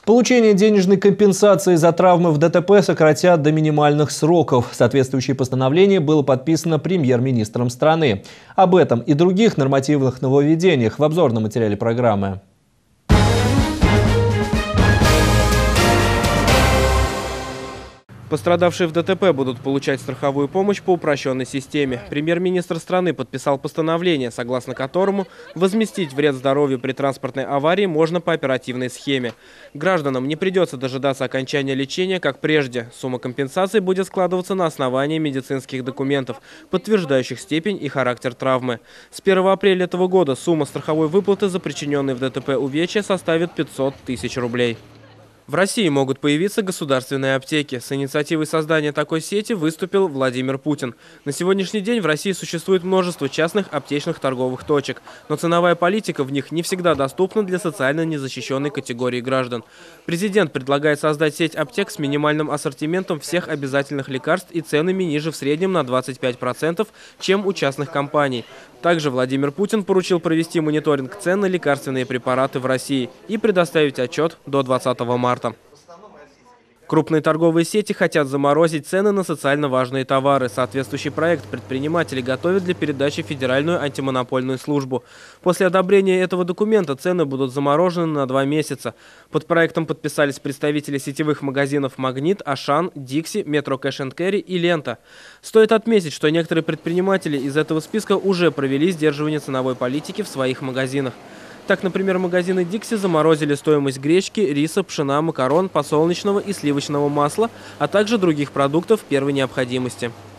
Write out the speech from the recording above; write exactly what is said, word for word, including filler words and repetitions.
Получение денежной компенсации за травмы в ДТП сократят до минимальных сроков. Соответствующее постановление было подписано премьер-министром страны. Об этом и других нормативных нововведениях в обзорном материале программы. Пострадавшие в ДТП будут получать страховую помощь по упрощенной системе. Премьер-министр страны подписал постановление, согласно которому возместить вред здоровью при транспортной аварии можно по оперативной схеме. Гражданам не придется дожидаться окончания лечения, как прежде. Сумма компенсации будет складываться на основании медицинских документов, подтверждающих степень и характер травмы. С первого апреля этого года сумма страховой выплаты за причиненные в ДТП увечья составит пятьсот тысяч рублей. В России могут появиться государственные аптеки. С инициативой создания такой сети выступил Владимир Путин. На сегодняшний день в России существует множество частных аптечных торговых точек, но ценовая политика в них не всегда доступна для социально незащищенной категории граждан. Президент предлагает создать сеть аптек с минимальным ассортиментом всех обязательных лекарств и ценами ниже в среднем на двадцать пять процентов, чем у частных компаний. Также Владимир Путин поручил провести мониторинг цен на лекарственные препараты в России и предоставить отчет до двадцатого марта. Крупные торговые сети хотят заморозить цены на социально важные товары. Соответствующий проект предприниматели готовят для передачи в Федеральную антимонопольную службу. После одобрения этого документа цены будут заморожены на два месяца. Под проектом подписались представители сетевых магазинов «Магнит», «Ашан», «Дикси», «Метро Кэш энд Кэрри» и «Лента». Стоит отметить, что некоторые предприниматели из этого списка уже провели сдерживание ценовой политики в своих магазинах. Так, например, магазины «Дикси» заморозили стоимость гречки, риса, пшена, макарон, подсолнечного и сливочного масла, а также других продуктов первой необходимости.